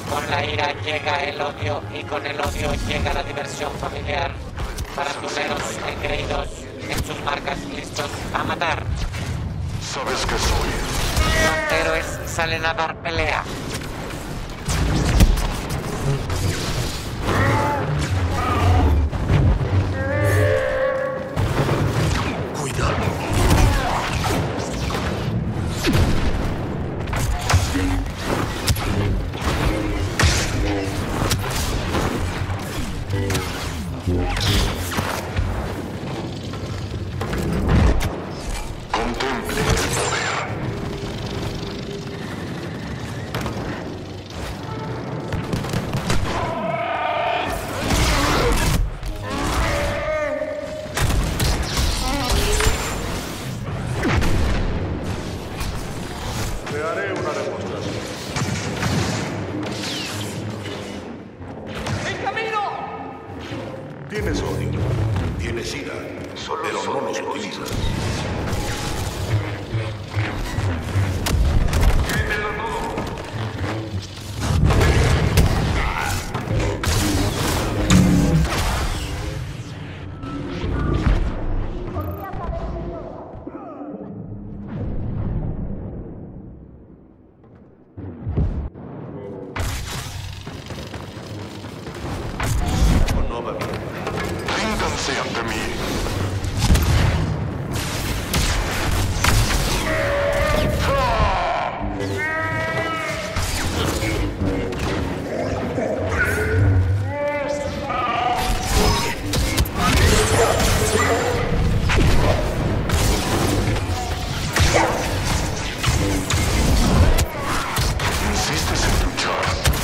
Con la ira llega el odio y con el odio llega la diversión familiar. Faranduleros engreídos en sus marcas listos a matar. ¿Sabes qué soy? Los héroes salen a dar pelea. Cuidado. Contemple el poder. Te haré una demostración. ¡En camino! Tienes odio, tienes ira, pero no los utilizas. No va bien. Ríndanse ante mí. Insistes en luchar.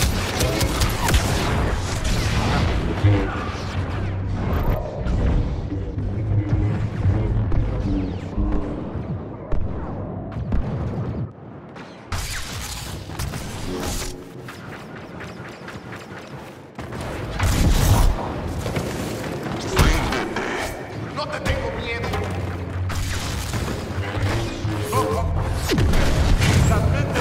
Ríndete. No te tengo miedo. La mente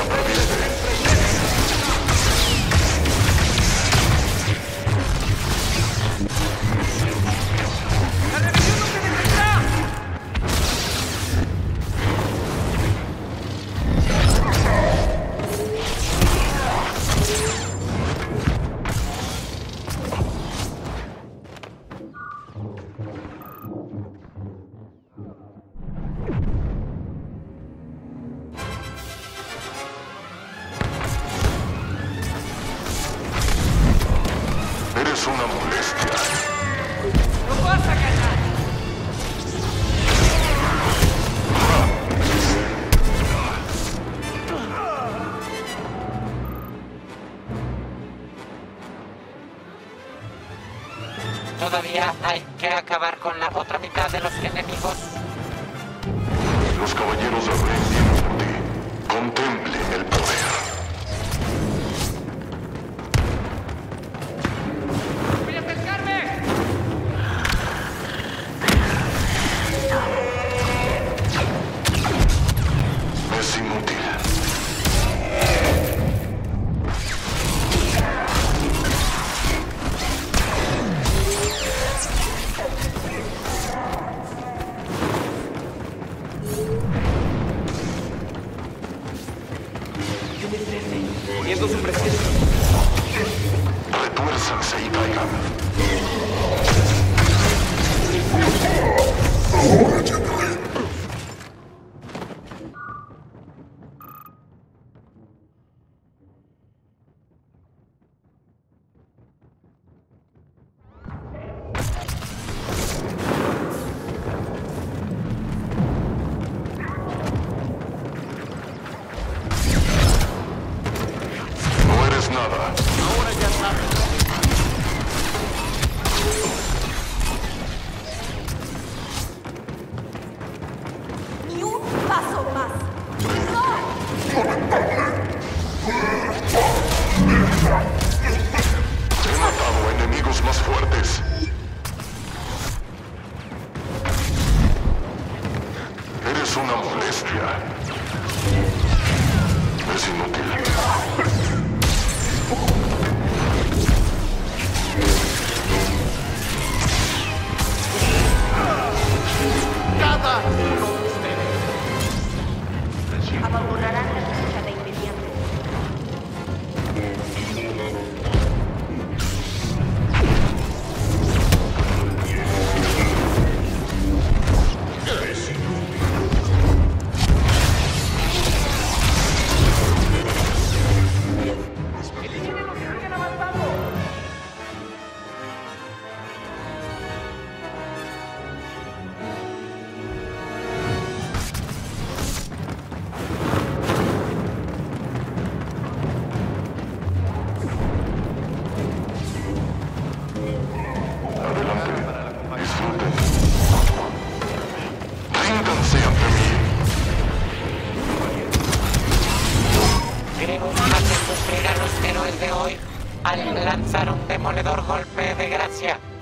¡La rebelión no se detendrá! eres una molestia. ¡No vas a ganar! Todavía hay que acabar con la otra mitad de los enemigos. Los caballeros del rey vienen por ti. Contemplen el poder. ¡Voy a acercarme! Es inútil. Poniendo su presencia. Retuérzanse y caigan. No eres nada. Ahora ya sabes. griegos hacen sufrir a los héroes de hoy al lanzar un demoledor golpe de gracia.